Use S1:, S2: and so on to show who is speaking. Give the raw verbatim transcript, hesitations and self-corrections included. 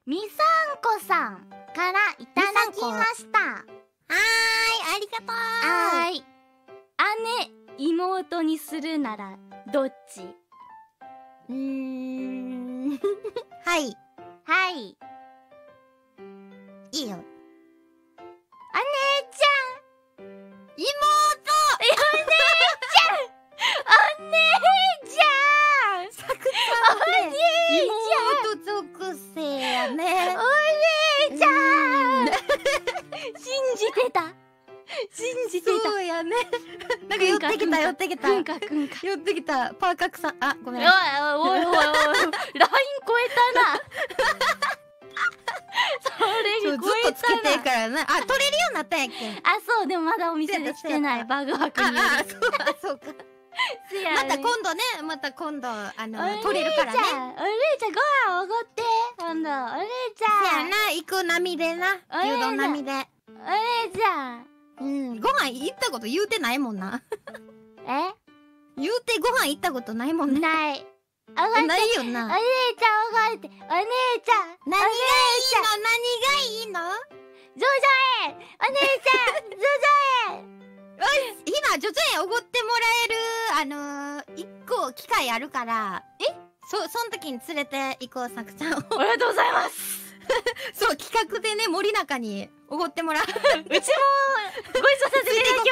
S1: みさんこさんからいただきました。はーい、
S2: ありがとう。
S1: はーい。姉、妹にするならどっち？
S2: うーんはい。
S1: はい。
S2: いいよ。
S1: 姉ちゃん。
S2: 妹。
S1: 姉ちゃん。姉ちゃん。
S2: さくちゃんね。妹属性やね。
S1: お姉ちゃん。信じてた。信じてた。
S2: そうやね。なんか寄ってきた寄ってきた。
S1: くんかくんか。
S2: 寄ってきた。パーカクさん。あ、ごめん。
S1: おいおいおいおい。ライン超えたな。それに超えたな。
S2: ずっとつけてるからな。あ、取れるようになったんやっけ。
S1: あ、そう、でもまだお店でしてない。バグ枠に。
S2: あ、あ、そうか、そうか。また今度ね、また今度、あの、取れるからね。
S1: お姉ちゃん、ご飯おごって。今度、お姉ちゃん。
S2: そやな、行く波でな。牛丼波で。
S1: お姉ちゃん。
S2: うん、ご飯行ったこと言うてないもんな。
S1: え？
S2: 言うてご飯行ったことないもんね。
S1: ない。
S2: ないよな。
S1: お姉ちゃんおごって。お姉ちゃん。
S2: 何がいいの？何がいいの？
S1: ジョジョ園。お姉ちゃん、ジョジョ園。
S2: よし、ひな、ジョジョ園おごってもらえる、あのー、一個機会あるから。え？そ、その時に連れて行こう、さくちゃんを。
S1: ありがとうございます。
S2: そう、企画でね、森中におごってもらう。うちも、
S1: ご一緒させていただき